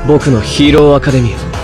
僕のヒーローアカデミア。